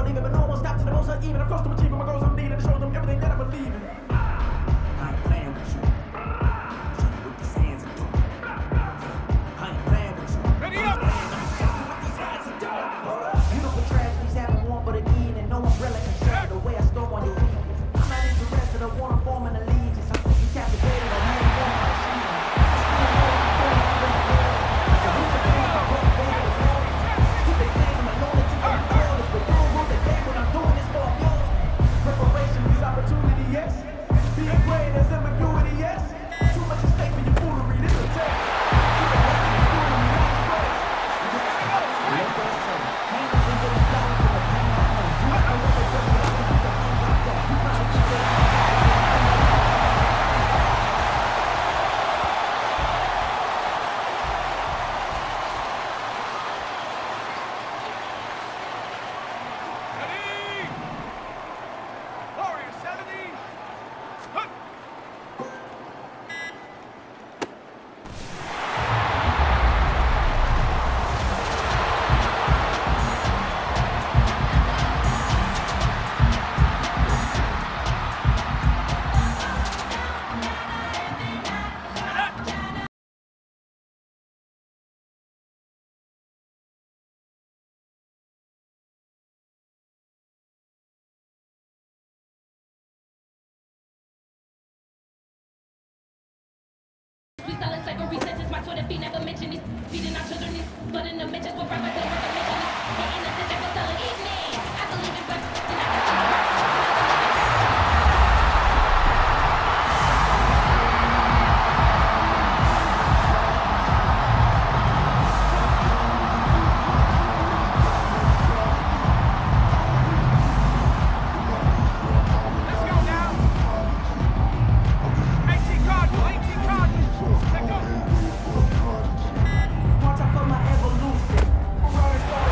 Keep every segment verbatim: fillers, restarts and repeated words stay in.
believe it, but no one stopped to the most uneven. I'm close to achieving my goals, I'm needing to show them everything that I believe in. I ain't playing with you. Show you what these hands are doing. I ain't playing with you. Ready up! Show you what these hands are doing. Beautiful tragedies happen one but again, and no umbrella can share the way I storm on your weakness. I'm not interested, I want to form an allegiance. I'm simply captivated, I really want my achievement. Opportunity, yes. Being great as ambiguity, yes. Too much at stake for your foolery. This is a test. We sell it slavery senses, my Twitter feed never mention this. Feeding our children this, but in the mentions will probably never mention this. The innocent that will tell it, eat me. I believe in breakfast and I can Watch out for my evolution. Ferrari star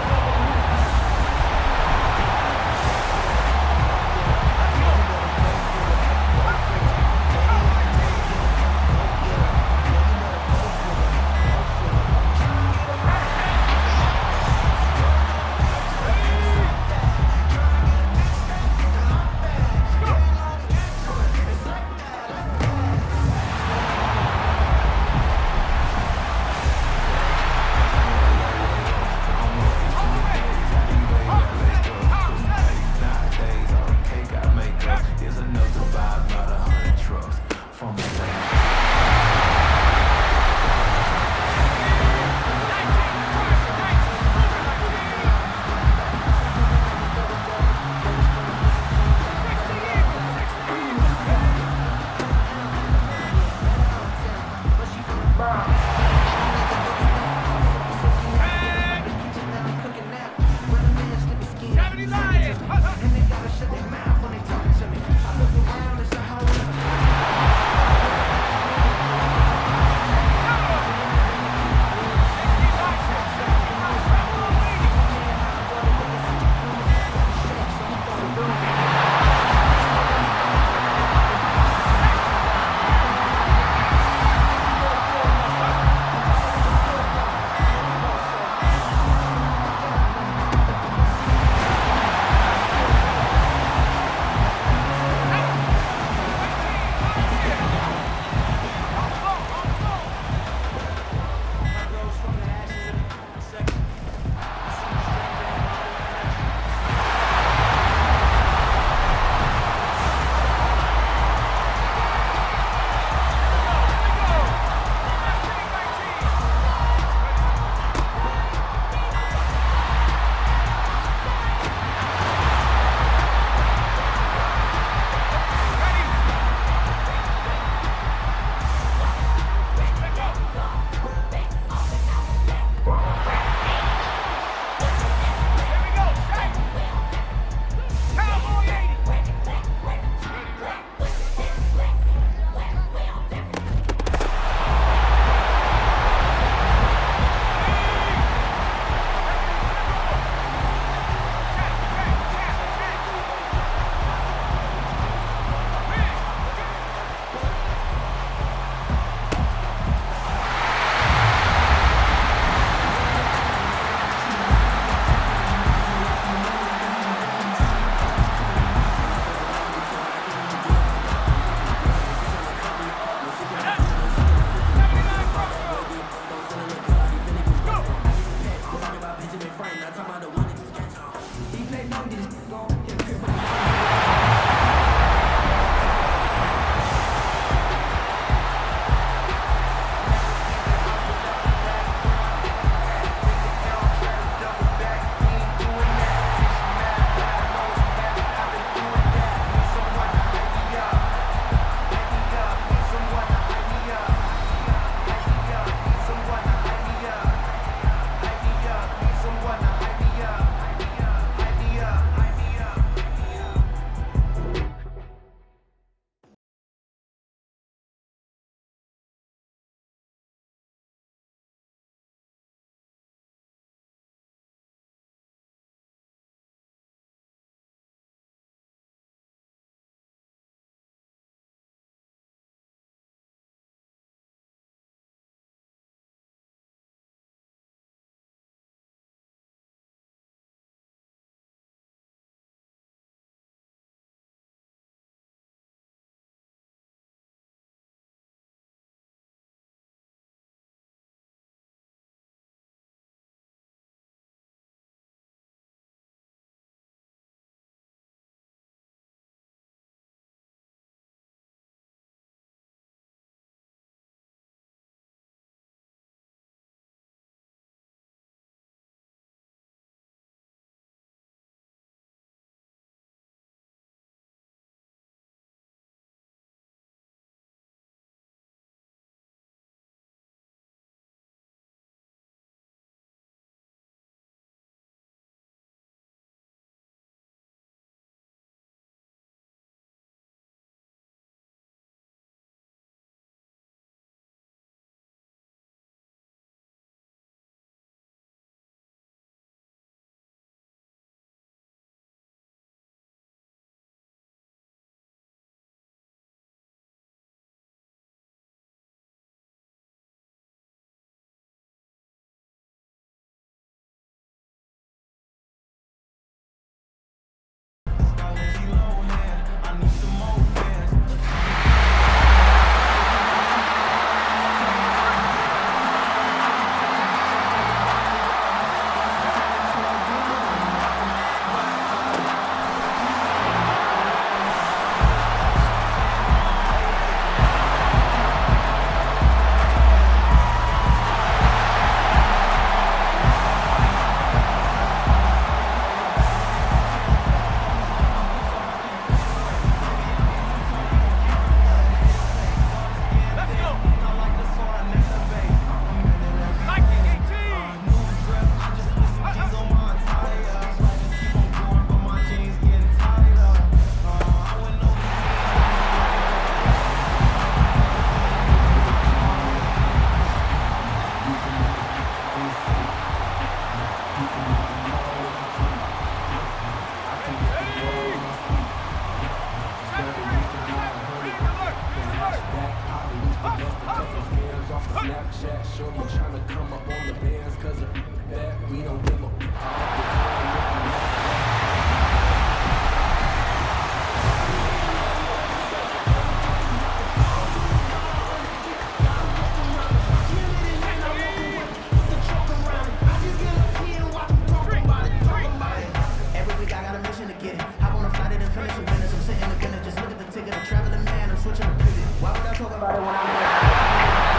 about it when I'm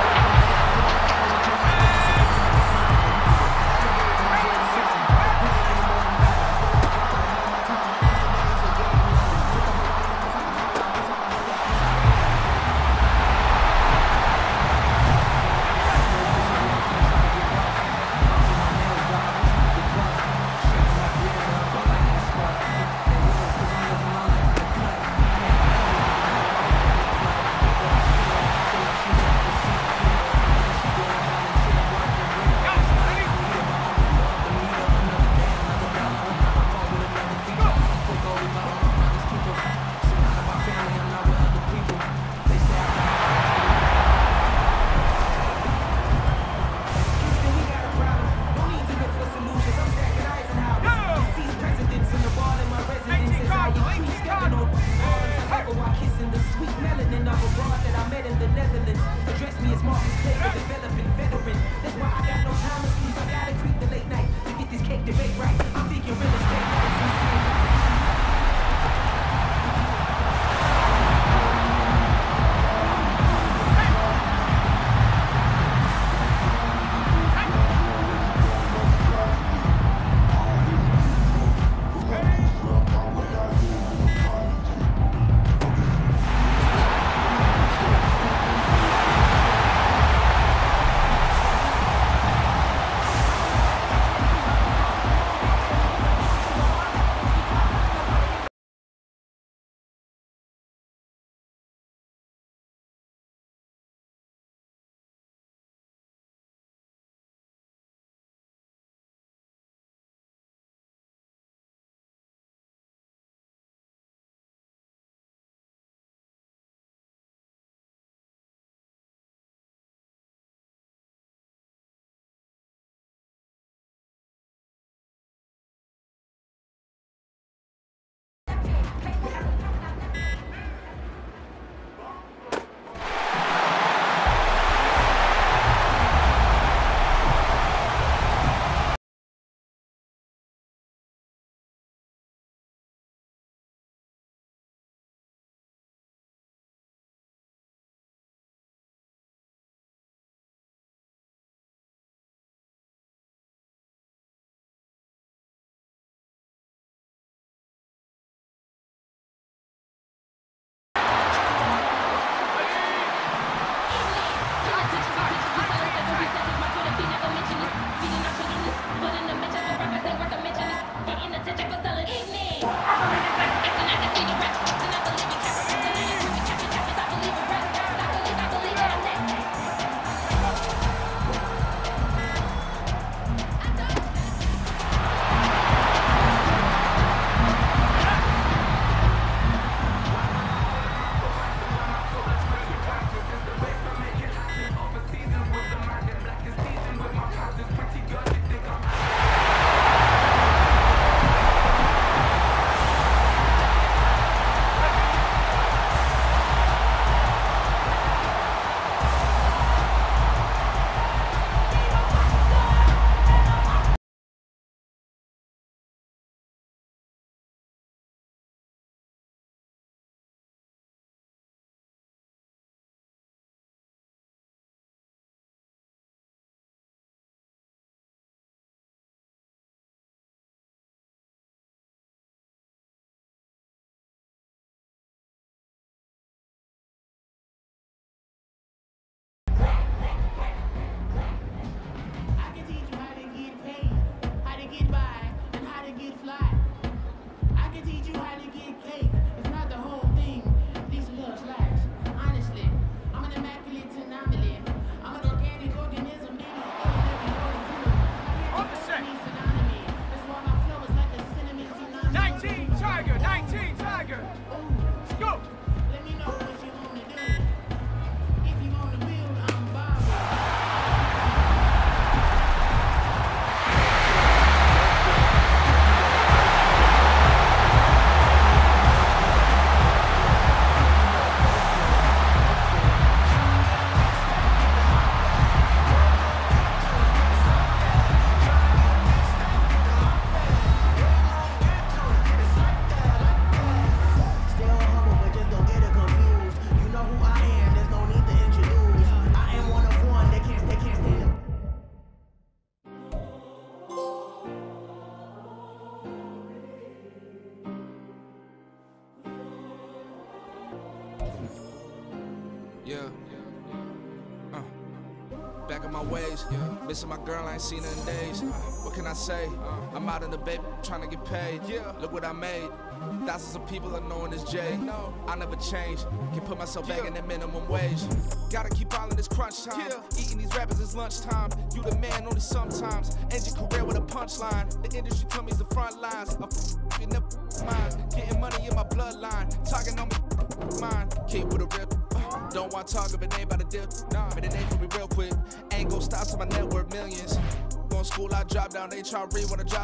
my ways. Missing my girl, I ain't seen her in days. What can I say? I'm out in the baby, trying to get paid. Look what I made. Thousands of people are knowing it's Jay. I never change. Can put myself back in the minimum wage. Gotta keep all in this crunch time. Eating these rappers is lunchtime. You the man only sometimes. End your career with a punchline. The industry tell me it's the front lines. I'm f***ing the mind. Getting money in my bloodline. Talking on my mind. Keep with a real. Don't want to talk if it ain't about the deal. But it ain't for me real quick. Ain't gon' stop till my net worth millions. Going school, I drop down. They try to read when I drop.